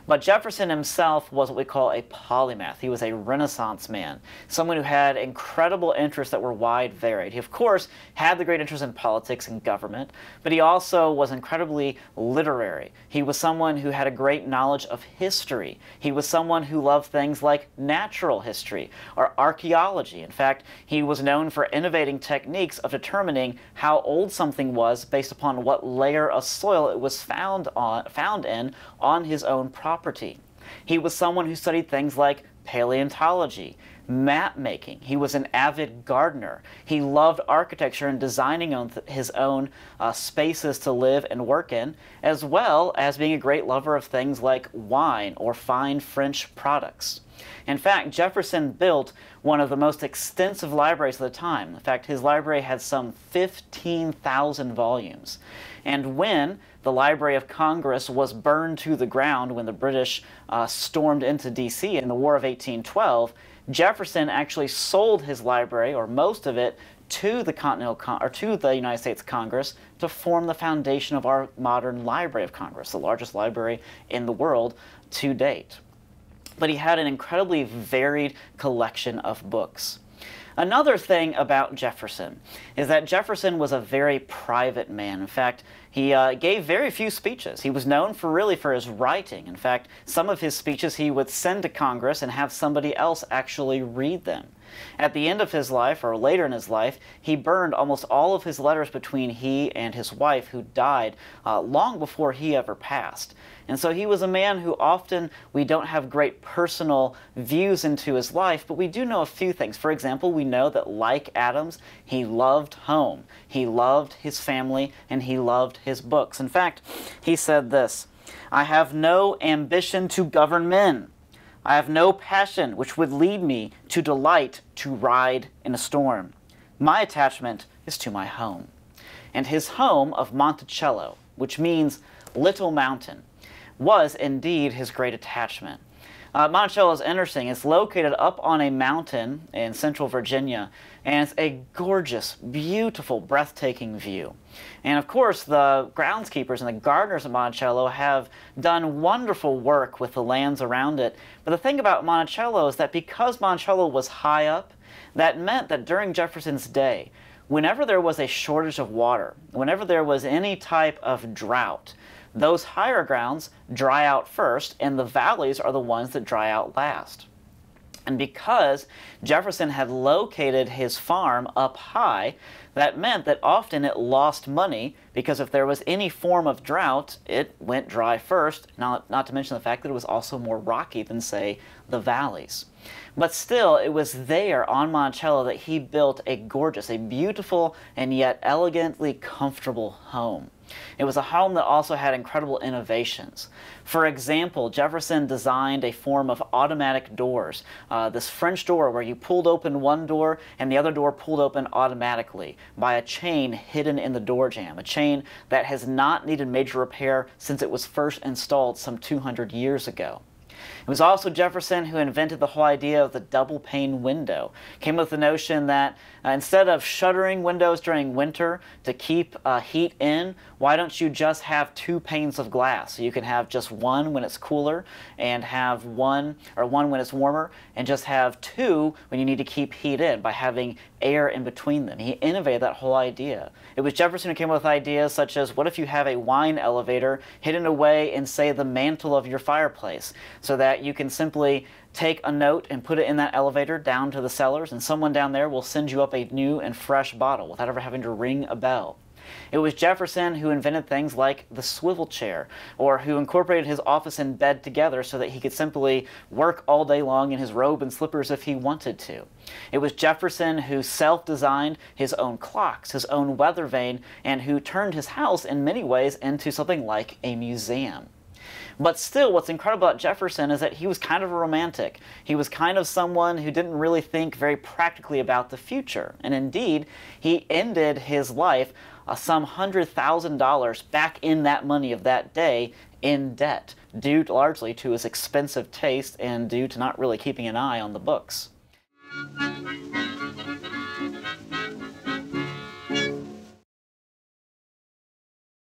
But Jefferson himself was what we call a polymath. He was a Renaissance man, someone who had incredible interests that were wide varied. He, of course, had the great interest in politics and government, but he also was incredibly literary. He was someone who had a great knowledge of history. He was someone who loved things like natural history or archaeology. In fact, he was known for innovating techniques of determining how old something was based upon what layer of soil it was found in on his own property. He was someone who studied things like paleontology, map making. He was an avid gardener. He loved architecture and designing his own spaces to live and work in, as well as being a great lover of things like wine or fine French products. In fact, Jefferson built one of the most extensive libraries of the time. In fact, his library had some 15,000 volumes. And when the Library of Congress was burned to the ground when the British stormed into D.C. in the War of 1812, Jefferson actually sold his library, or most of it, to the United States Congress to form the foundation of our modern Library of Congress, the largest library in the world to date. But he had an incredibly varied collection of books. Another thing about Jefferson is that Jefferson was a very private man. In fact, he gave very few speeches. He was known for his writing. In fact, some of his speeches he would send to Congress and have somebody else actually read them. At the end of his life, or later in his life, he burned almost all of his letters between he and his wife, who died long before he ever passed. And so he was a man who often we don't have great personal views into his life, but we do know a few things. For example, we know that, like Adams, he loved home, he loved his family, and he loved his books. In fact, he said this, "I have no ambition to govern men. I have no passion which would lead me to delight to ride in a storm. My attachment is to my home." And his home of Monticello, which means little mountain, was indeed his great attachment. Monticello is interesting. It's located up on a mountain in central Virginia, and it's a gorgeous, beautiful, breathtaking view. And of course, the groundskeepers and the gardeners of Monticello have done wonderful work with the lands around it. But the thing about Monticello is that because Monticello was high up, that meant that during Jefferson's day, whenever there was a shortage of water, whenever there was any type of drought, those higher grounds dry out first, and the valleys are the ones that dry out last. And because Jefferson had located his farm up high, that meant that often it lost money, because if there was any form of drought, it went dry first, not to mention the fact that it was also more rocky than, say, the valleys. But still, it was there on Monticello that he built a gorgeous, a beautiful, and yet elegantly comfortable home. It was a home that also had incredible innovations. For example, Jefferson designed a form of automatic doors, this French door where you pulled open one door and the other door pulled open automatically by a chain hidden in the door jamb, a chain that has not needed major repair since it was first installed some 200 years ago. It was also Jefferson who invented the whole idea of the double pane window. Came with the notion that instead of shuttering windows during winter to keep heat in, why don't you just have two panes of glass? So you can have just one when it's cooler and have one when it's warmer, and just have two when you need to keep heat in by having air in between them. He innovated that whole idea. It was Jefferson who came up with ideas such as, what if you have a wine elevator hidden away in, say, the mantle of your fireplace, so that you can simply take a note and put it in that elevator down to the cellars, and someone down there will send you up a new and fresh bottle without ever having to ring a bell. It was Jefferson who invented things like the swivel chair, or who incorporated his office and bed together so that he could simply work all day long in his robe and slippers if he wanted to. It was Jefferson who self-designed his own clocks, his own weather vane, and who turned his house in many ways into something like a museum. But still, what's incredible about Jefferson is that he was kind of a romantic. He was kind of someone who didn't really think very practically about the future. And indeed, he ended his life some $100,000 back in that money of that day in debt, due largely to his expensive taste and due to not really keeping an eye on the books.